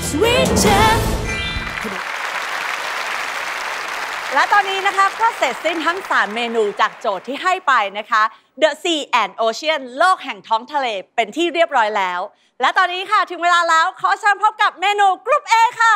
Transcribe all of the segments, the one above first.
Sweet Chef และตอนนี้นะคะก็เสร็จสิ้นทั้ง3เมนูจากโจทย์ที่ให้ไปนะคะ The Sea and Ocean โลกแห่งท้องทะเลเป็นที่เรียบร้อยแล้ว และตอนนี้ค่ะถึงเวลาแล้วขอเชิญพบกับเมนูกรุ๊ป A ค่ะ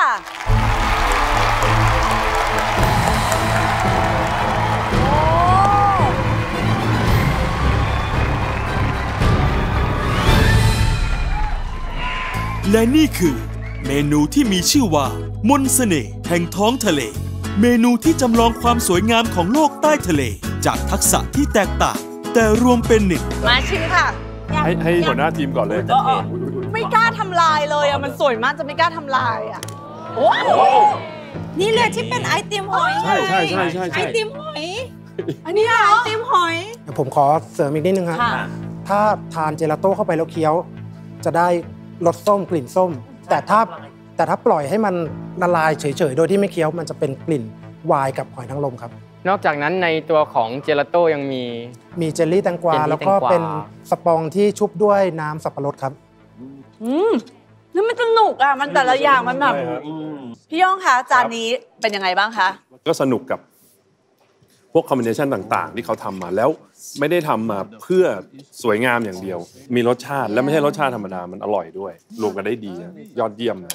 และนี่คือเมนูที่มีชื่อว่ามนต์เสน่ห์แห่งท้องทะเลเมนูที่จำลองความสวยงามของโลกใต้ทะเลจากทักษะที่แตกต่างแต่รวมเป็นหนึ่งมาชิมค่ะให้หัวหน้าทีมก่อนเลยไม่กล้าทำลายเลยอ่ะมันสวยมากจะไม่กล้าทำลายอ่ะโอ้นี่เลยที่เป็นไอติมหอยใช่ไอติมหอยอันนี้เหรอไอติมหอยเดี๋ยวผมขอเสริมอีกนิดนึงครับถ้าทานเจลาโต้เข้าไปแล้วเคี้ยวจะได้รสส้มกลิ่นส้มแต่ถ้าปล่อยให้มันละลายเฉยๆโดยที่ไม่เคี้ยวมันจะเป็นกลิ่นไวน์กับหอยนางรมครับนอกจากนั้นในตัวของเจลาโต้ยังมีเจลลี่แตงกวาแล้วก็เป็นสปองที่ชุบด้วยน้ำสับปะรดครับนี่มันสนุกอ่ะมันแต่ละอย่างมันแบบพี่ย่องคะจานนี้เป็นยังไงบ้างคะก็สนุกกับพวกคอมบิเนชันต่างๆที่เขาทำมาแล้วไม่ได้ทำมาเพื่อสวยงามอย่างเดียวมีรสชาติและไม่ใช่รสชาติธรรมดามันอร่อยด้วยรวมกันได้ดียอดเยี่ยมนะ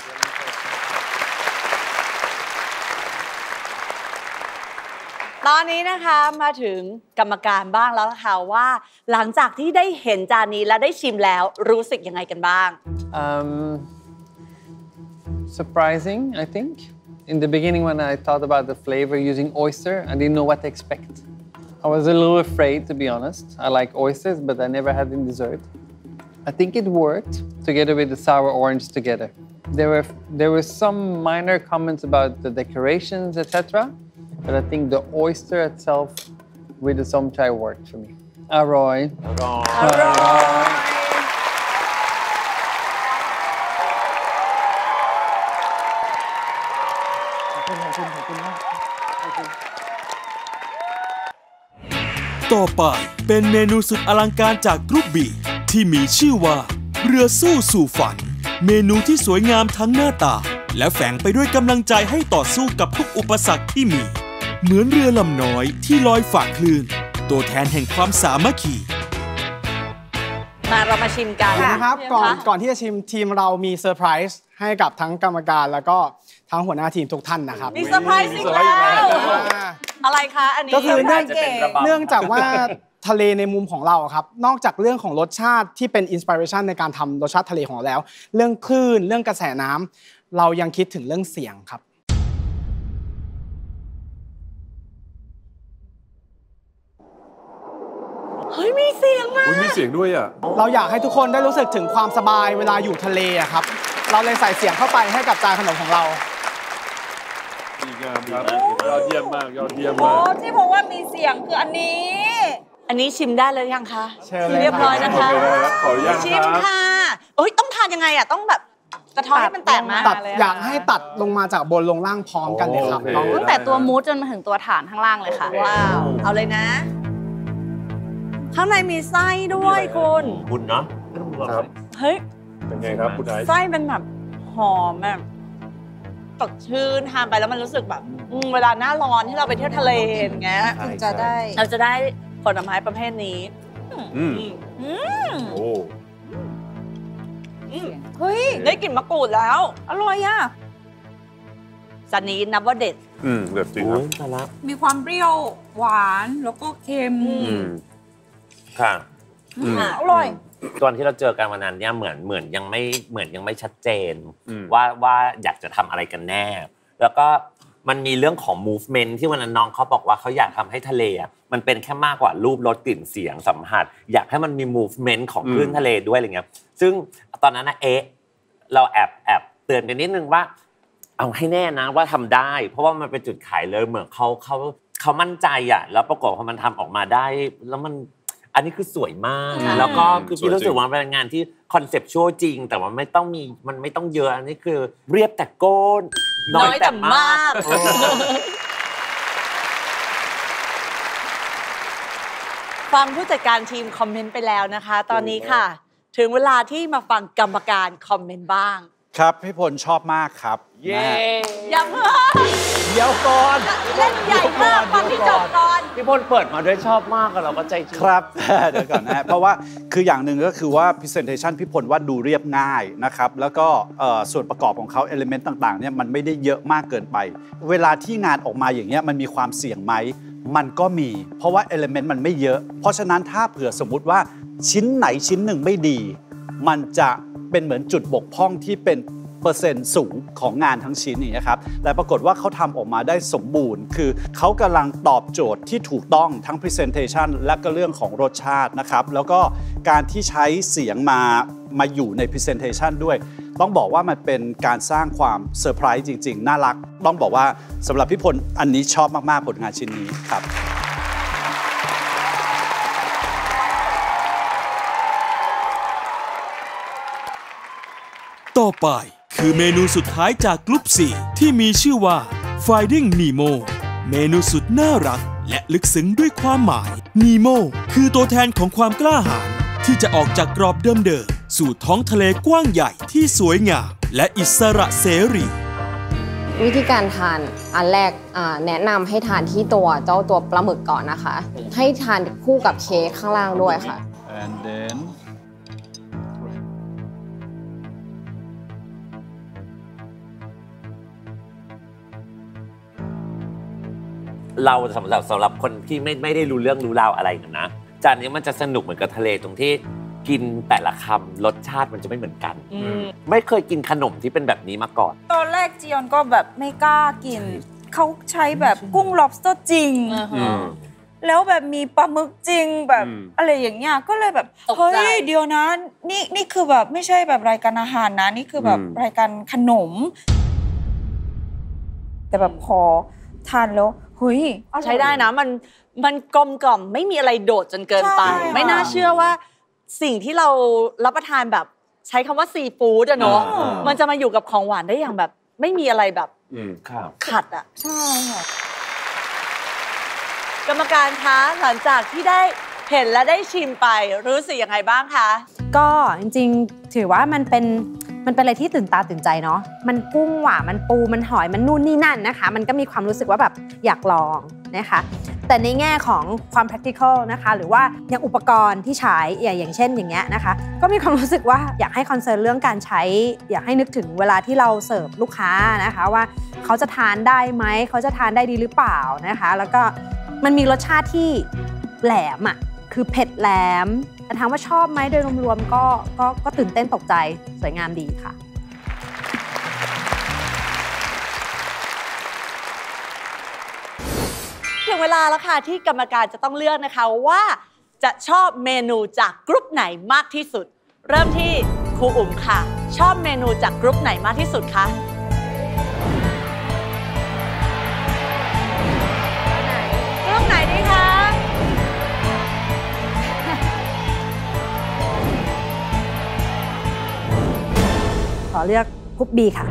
ตอนนี้นะคะมาถึงกรรมการบ้างแล้วค่ะว่าหลังจากที่ได้เห็นจานนี้และได้ชิมแล้วรู้สึกยังไงกันบ้าง surprising I think in the beginning when I thought about the flavor using oyster I didn't know what to expect I was a little afraid to be honest I like oysters but I never had in dessert I think it worked together with the sour orange together there were some minor comments about the decorations etc but I think the oyster itself with the somchai worked for me. Arroy. Arroy. ต่อไปเป็นเมนูสุดอลังการจากกรุ๊ป B ที่มีชื่อว่าเรือสู้สู่ฝันเมนูที่สวยงามทั้งหน้าตาและแฝงไปด้วยกำลังใจให้ต่อสู้กับทุกอุปสรรคที่มีเหมือนเรือลำน้อยที่ลอยฝ่าคลื่นตัวแทนแห่งความสามัคคีมาเรามาชิมกันนะครับก่อนที่จะชิมทีมเรามีเซอร์ไพรส์ให้กับทั้งกรรมการแล้วก็ทั้งหัวหน้าทีมทุกท่านนะครับมีเซอร์ไพรส์อีกแล้วอะไรคะอันนี้ก็คือเนื่องจากว่าทะเลในมุมของเราครับนอกจากเรื่องของรสชาติที่เป็นอินสปิเรชันในการทำรสชาติทะเลของเราแล้วเรื่องคลื่นเรื่องกระแสน้ำเรายังคิดถึงเรื่องเสียงครับเฮ้ยมีเสียงมากมีเสียงด้วยอ่ะเราอยากให้ทุกคนได้รู้สึกถึงความสบายเวลาอยู่ทะเลอะครับเราเลยใส่เสียงเข้าไปให้กับจานขนมของเราดีงามครับยอดเยี่ยมมากยอดเยี่ยมมากที่บอกว่ามีเสียงคืออันนี้ชิมได้เลยยังคะเรียบร้อยนะคะขออนุญาตชิมค่ะต้องทานยังไงอ่ะต้องแบบกระท้อนให้มันแตกมาอยากให้ตัดลงมาจากบนลงล่างพร้อมกันเลยครับตั้งแต่ตัวมูสจนมาถึงตัวฐานข้างล่างเลยค่ะว้าวเอาเลยนะข้างในมีไส้ด้วยคุณเนาะครับเฮ้ยเป็นไงครับคุณไอซ์ไส้เป็นแบบหอมแบบสดชื่นทานไปแล้วมันรู้สึกแบบเวลาหน้าร้อนที่เราไปเที่ยวทะเลอย่างเงี้ยเราจะได้ผลไม้ประเภทนี้โอ้เฮ้ยได้กลิ่นมะกรูดแล้วอร่อยอ่ะจานนี้นับว่าเด็ดเด็ดจริงครับมีความเปรี้ยวหวานแล้วก็เค็มค่ะอร่อยตอนที่เราเจอกันวันนั้นเนี่ยเหมือนยังไม่ชัดเจนว่าอยากจะทำอะไรกันแน่แล้วก็มันมีเรื่องของ movement ที่วันนั้นน้องเขาบอกว่าเขาอยากทำให้ทะเลมันเป็นแค่มากกว่ารูปรสกลิ่นเสียงสัมผัสอยากให้มันมี movement ของคลื่นทะเลด้วยอะไรเงี้ยซึ่งตอนนั้นนะเราแอบเตือนกันนิดนึงว่าเอาให้แน่นะว่าทำได้เพราะว่ามันเป็นจุดขายเลยเหมือนเขามั่นใจแล้วปรากฏพอมันทำออกมาได้แล้วมันอันนี้คือสวยมากแล้วก็คือพี่รู้สึกว่าเป็นงานที่คอนเซปชวลจริงแต่ว่ามันไม่ต้องเยอะอันนี้คือเรียบแต่โก้น้อยแต่มากฟังผู้จัดการทีมคอมเมนต์ไปแล้วนะคะตอนนี้ค่ะถึงเวลาที่มาฟังกรรมการคอมเมนต์บ้างครับพี่พลชอบมากครับเย้อย่าเพิ่งเดี๋ยวก่อนเล่นใหญ่มากฟังที่จบก่อนพี่พลเปิดมาด้วยชอบมากเราก็ใจชื้นครับ เดี๋ยวก่อนนะเพราะว่าคืออย่างหนึ่งก็คือว่า presentation พี่พลว่าดูเรียบง่ายนะครับแล้วก็ส่วนประกอบของเขา element ต่างๆเนี่ยมันไม่ได้เยอะมากเกินไป เวลาที่งานออกมาอย่างเงี้ยมันมีความเสี่ยงไหมมันก็มีเพราะว่า element มันไม่เยอะเพราะฉะนั้นถ้าเผื่อสมมุติว่าชิ้นไหนชิ้นหนึ่งไม่ดีมันจะเป็นเหมือนจุดบกพร่องที่เป็นเปอร์เซ็นต์สูงของงานทั้งชิ้นนี่ครับแต่ปรากฏว่าเขาทำออกมาได้สมบูรณ์คือเขากำลังตอบโจทย์ที่ถูกต้องทั้ง Presentation และก็เรื่องของรสชาตินะครับแล้วก็การที่ใช้เสียงมาอยู่ใน Presentation ด้วยต้องบอกว่ามันเป็นการสร้างความเซอร์ไพรส์จริงๆน่ารักต้องบอกว่าสำหรับพี่พลอันนี้ชอบมากๆผลงานชิ้นนี้ครับต่อไปคือเมนูสุดท้ายจากกลุ่ม4ที่มีชื่อว่า Finding Nemo เมนูสุดน่ารักและลึกซึ้งด้วยความหมาย Nemo คือตัวแทนของความกล้าหาญที่จะออกจากกรอบเดิมๆสู่ท้องทะเลกว้างใหญ่ที่สวยงามและอิสระเสรีวิธีการทานอันแรกแนะนำให้ทานที่ตัวปลาหมึกก่อนนะคะให้ทานคู่กับเค้กข้างล่างด้วยค่ะ and then เราสำหรับคนที่ไม่ได้รู้เรื่องรู้ราวอะไรกันนะจานนี้มันจะสนุกเหมือนกับทะเลตรงที่กินแต่ละคำรสชาติมันจะไม่เหมือนกันไม่เคยกินขนมที่เป็นแบบนี้มาก่อนตอนแรกจียอนก็แบบไม่กล้ากินเขาใช้แบบกุ้ง lobster จริงแล้วแบบมีปลาหมึกจริงแบบอะไรอย่างเงี้ยก็เลยแบบเฮ้ยเดี๋ยวนะนี่คือแบบไม่ใช่แบบรายการอาหารนะนี่คือแบบรายการขนมแต่แบบพอทานแล้วเฮ้ยใช้ได้นะมันกลมกล่อมไม่มีอะไรโดดจนเกินไปไม่น่าเชื่อว่าสิ่งที่เรารับประทานแบบใช้คำว่าซีฟู้ดอะเนาะมันจะมาอยู่กับของหวานได้อย่างแบบไม่มีอะไรแบบขัดอะใช่ค่ะกรรมการคะหลังจากที่ได้เห็นและได้ชิมไปรู้สึกยังไงบ้างคะก็จริงๆถือว่ามันเป็นอะไรที่ตื่นตาตื่นใจเนาะมันกุ้งหวานมันปูมันหอยมันนู่นนี่นั่นนะคะมันก็มีความรู้สึกว่าแบบอยากลองนะคะแต่ในแง่ของความ practical นะคะหรือว่าอย่างอุปกรณ์ที่ใช้อย่างเช่นอย่างเงี้ยนะคะก็มีความรู้สึกว่าอยากให้คอนเซิร์นเรื่องการใช้อยากให้นึกถึงเวลาที่เราเสิร์ฟลูกค้านะคะว่าเขาจะทานได้ไหมเขาจะทานได้ดีหรือเปล่านะคะแล้วก็มันมีรสชาติที่แหลมอ่ะคือเผ็ดแหลมแต่ถามว่าชอบไหมโดยรวมๆก็ตื่นเต้นตกใจสวยงามดีค่ะถึงเวลาแล้วค่ะที่กรรมการจะต้องเลือกนะคะว่าจะชอบเมนูจากกรุ๊ปไหนมากที่สุดเริ่มที่ครูอุ๋มค่ะชอบเมนูจากกรุ๊ปไหนมากที่สุดคะกรุ๊ปไหนดีคะขอเลือกกรุ๊ป B ค่ะ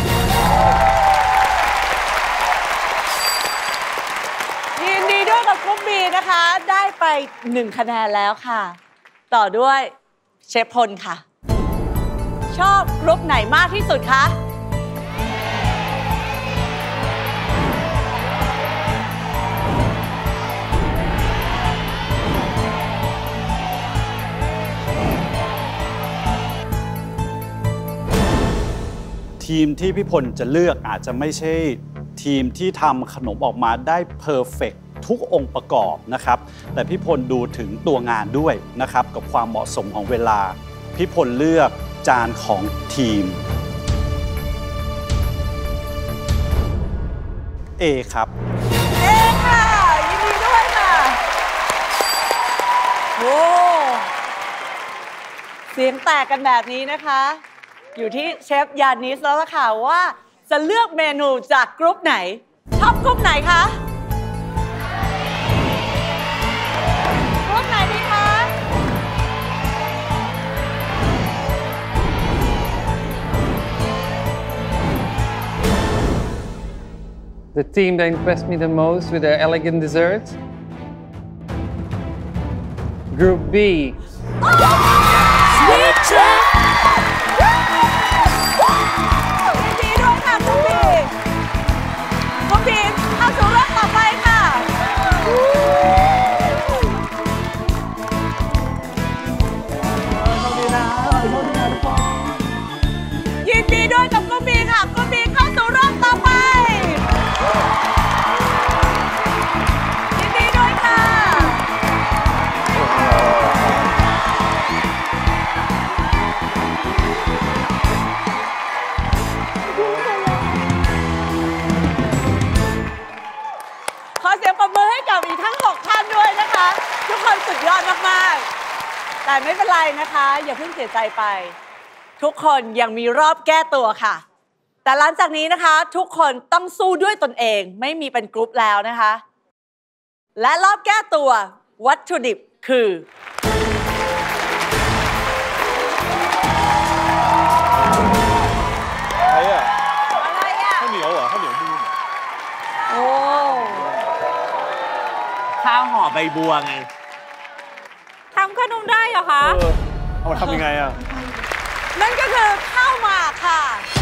ยินดีด้วยกับกรุ๊ป B นะคะได้ไป1คะแนนแล้วค่ะต่อด้วยเชฟพลค่ะชอบกรุ๊ปไหนมากที่สุดคะทีมที่พี่พลจะเลือกอาจจะไม่ใช่ทีมที่ทำขนมออกมาได้เพอร์เฟกต์ทุกองค์ประกอบนะครับแต่พี่พลดูถึงตัวงานด้วยนะครับกับความเหมาะสมของเวลาพี่พลเลือกจานของทีม A ครับ A ค่ะยินดีด้วยค่ะโอ้เสียงแตกกันแบบนี้นะคะอยู่ที่เชฟยานิสแล้วล่ะค่ะว่าจะเลือกเมนูจากกรุ๊ปไหนชอบกรุ๊ปไหนคะกรุ๊ปไหนดีคะ The team that impressed me the most with their elegant dessert, Group B. Sweet Chef แต่ไม่เป็นไรนะคะ อย่าเพิ่งเสียใจไป ทุกคนยังมีรอบแก้ตัวค่ะ แต่หลังจากนี้นะคะ ทุกคนต้องสู้ด้วยตนเองไม่มีเป็นกรุ๊ปแล้วนะคะ และรอบแก้ตัววัตถุดิบคืออะไรอ่ะข้าวเหนียวเหรอข้าวเหนียวมูนโอ้ข้าวห่อใบบัวไงทำขนมได้เหรอคะเอาทำยังไงอ่ะนั่นก็คือข้าวหมากค่ะ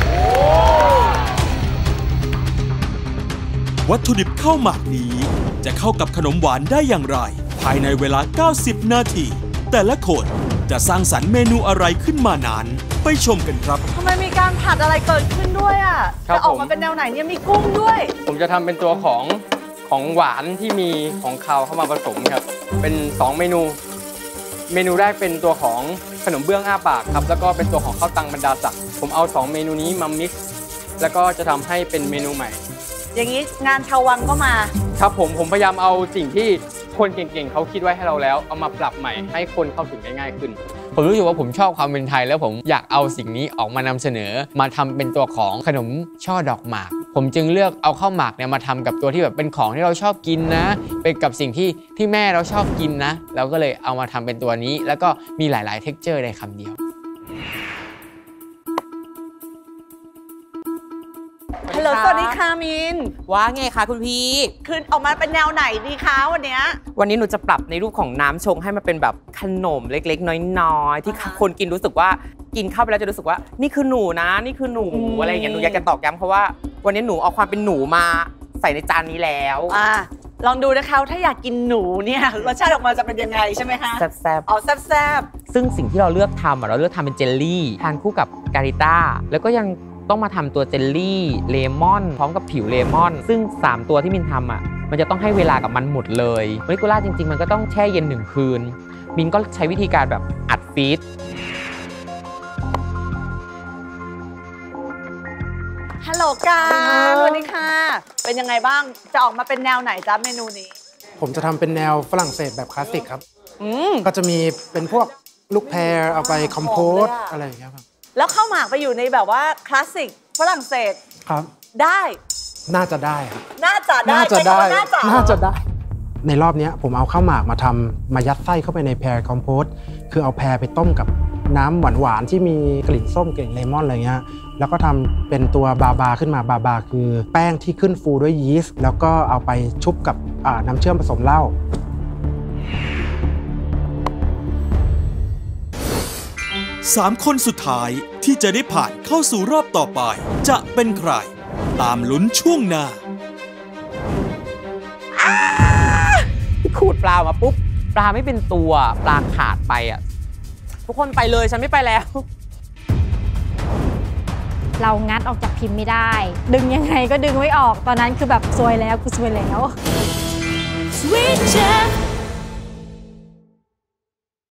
วัตถุดิบข้าวหมากนี้จะเข้ากับขนมหวานได้อย่างไร ภายในเวลา 90 นาที แต่ละคนจะสร้างสรรค์เมนูอะไรขึ้นมานั้นไปชมกันครับทำไมมีการผัดอะไรเกิดขึ้นด้วยอ่ะครับจะออกมาเป็นแนวไหนเนี่ยมีกุ้งด้วยผมจะทำเป็นตัวของหวานที่มีของคาวเข้ามาผสมครับ เป็น 2 เมนู เมนูแรกเป็นตัวของขนมเบื้องอ้าปากครับ แล้วก็เป็นตัวของข้าวตังบรรดาศักดิ์ผมเอา 2 เมนูนี้มามิกซ์แล้วก็จะทำให้เป็นเมนูใหม่อย่างนี้งานชาววังก็มาครับผมพยายามเอาสิ่งที่คนเก่งๆเขาคิดไว้ให้เราแล้วเอามาปรับใหม่ให้คนเข้าถึงได้ง่ายขึ้นผมรู้สึกว่าผมชอบความเป็นไทยแล้วผมอยากเอาสิ่งนี้ออกมานำเสนอมาทำเป็นตัวของขนมช่อดอกหมากผมจึงเลือกเอาข้าวหมากเนี่ยมาทำกับตัวที่แบบเป็นของที่เราชอบกินนะเป็นกับสิ่งที่แม่เราชอบกินนะเราก็เลยเอามาทำเป็นตัวนี้แล้วก็มีหลายๆ texture ในคำเดียวฮัลโหล สวัสดีค่ะมินว่าไงคะคุณพี่คือออกมาเป็นแนวไหนดีคะวันเนี้ยวันนี้หนูจะปรับในรูปของน้ำชงให้มันเป็นแบบขนมเล็กๆน้อยๆที่คนกินรู้สึกว่ากินเข้าไปแล้วจะรู้สึกว่านี่คือหนูนะนี่คือหนูอะไรอย่างเงี้ยหนูอยากจะตอกย้ำเพราะว่าวันนี้หนูเอาความเป็นหนูมาใส่ในจานนี้แล้วลองดูนะคะถ้าอยากกินหนูเนี่ยรสชาติออกมาจะเป็นยังไงใช่ไหมคะแซ่บๆเอาแซ่บซึ่งสิ่งที่เราเลือกทำเราเลือกทำเป็นเจลลี่ทานคู่กับการิต้าแล้วก็ยังต้องมาทำตัวเจลลี่เลมอนพร้อมกับผิวเลมอนซึ่ง3ตัวที่มินทำมันจะต้องให้เวลากับมันหมดเลยโมเลกุล่าจริงๆมันก็ต้องแช่เย็น1 คืนมินก็ใช้วิธีการแบบอัดฟีดฮัลโหลกันสวัสดีค่ะเป็นยังไงบ้างจะออกมาเป็นแนวไหนจ๊ะเมนูนี้ผมจะทำเป็นแนวฝรั่งเศสแบบคลาสสิกครับก็จะมีเป็นพวกลูกแพรเอาไปคอมโพสอะไรอย่างเงี้ยครับแล้วข้าวหมากไปอยู่ในแบบว่าคลาสสิกฝรั่งเศสครับได้น่าจะได้ครับน่าจะได้ในรอบนี้ผมเอาข้าวหมากมายัดไส้เข้าไปในแพรคอมโพสคือเอาแพรไปต้มกับน้ำหวานๆที่มีกลิ่นส้มกลิ่นเลมอนอะไรเงี้ยแล้วก็ทำเป็นตัวบาขึ้นมาบาคือแป้งที่ขึ้นฟูด้วยยีสต์แล้วก็เอาไปชุบกับน้ำเชื่อมผสมเหล้า 3 คนสุดท้ายที่จะได้ผ่านเข้าสู่รอบต่อไปจะเป็นใครตามลุ้นช่วงหน้าขูดปลามาปุ๊บปลาไม่เป็นตัวปลาขาดไปทุกคนไปเลยฉันไม่ไปแล้วเรางัดออกจากพิมพ์ไม่ได้ดึงยังไงก็ดึงไม่ออกตอนนั้นคือแบบซวยแล้วกูซวยแล้ว Sweet Jam